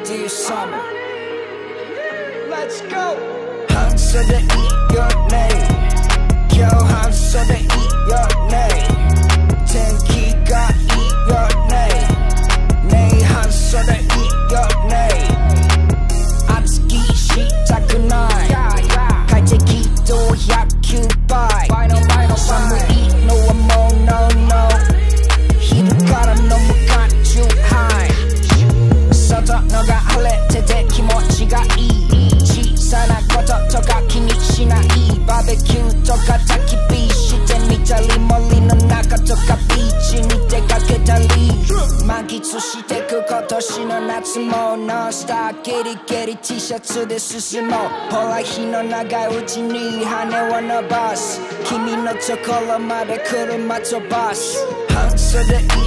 dear summer. Let's go. 한소대 이겨내. 겨 한소대 이겨내. 텐키가 이겨내. 내 한소대 이겨내. 아츠기 시작은 나이. 갈때기도 야큐바이. 사무이 no more no no. 히루가라 너무 가주 하이. 서더 너가 할래 때대 기모치가 이. 지사나 거덕터가 기니시나 이. 바베큐 toka takibi 시대 밑달리 멀리 넌 나가터가 비치 니때가 그달리 만기초 시대 그것도 신어 나츠모 non-stop get it 티셔츠 대 스스모 홀라 히노 나가 우지 니 하네 wanna boss kimi no chocolate 말에 그를 맞춰 boss 한소대